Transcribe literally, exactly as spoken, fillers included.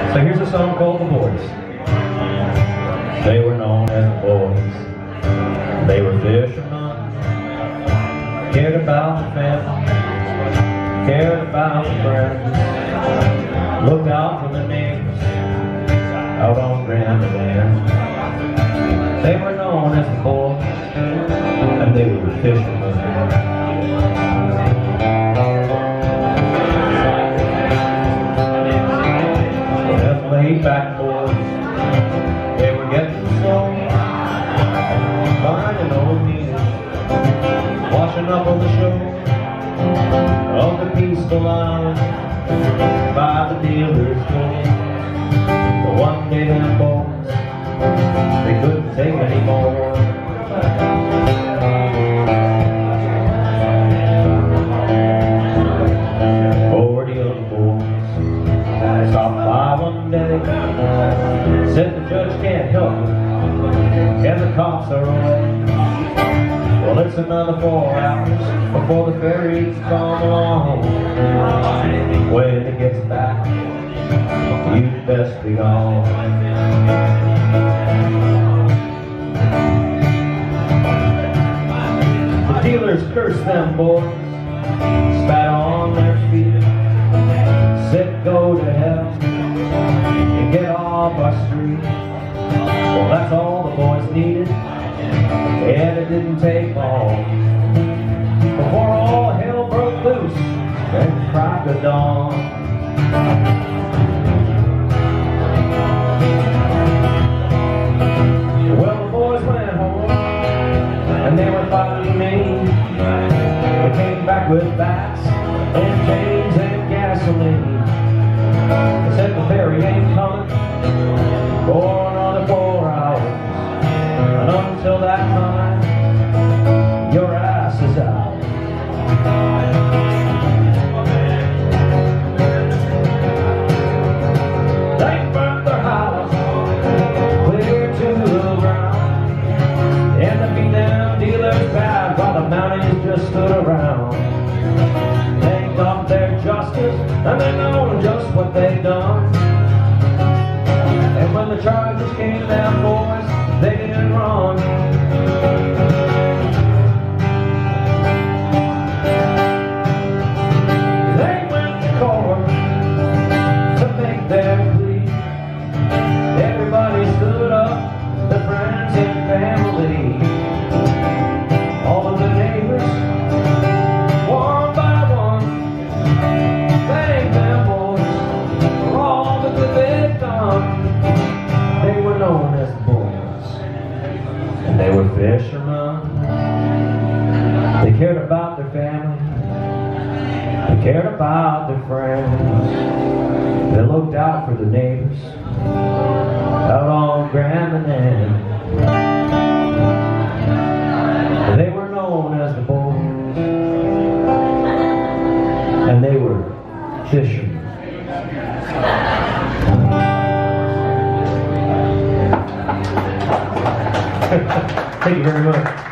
So here's a song called The Boys. They were known as the boys. They were fishermen, cared about the family, cared about the friends, looked out for the neighbors out on Grand Manan. They were known as the boys, and they were fishermen. Laid back boys, they were getting slow, finding old needles, washing up on the shore of the peaceful island by the dealer's door. But one day them boys, they couldn't take any more. Forty of the boys stopped by one day, said the judge can't help it, and the cops are away. Well, it's another four hours before the ferries come along. When it gets back, you'd best be gone. The dealers cursed them boys, spat on their feet, said go to hell and get off our street. Well, that's all the boys needed, and it didn't take long before all hell broke loose and crack of dawn. Well, the boys went home and they were fighting mean. They came back with bats and chains and gasoline. They said the ferry ain't coming for another four hours, and until that time, your ass is out. They burnt their house clear to the ground, and they beat them dealers bad while the mounties just stood around. They got their justice, and they know just what they've done. And when the charges came down, boys, they didn't run. They went to court to make their plea. Everybody stood up, their friends and family, all of the neighbors, one by one, thank them boys for all the good they've done. They were known as the boys, and they were fishermen. They cared about their family, they cared about their friends, they looked out for the neighbors out on Grand Manan. They were known as the boys, and they were fishermen. Thank you very much.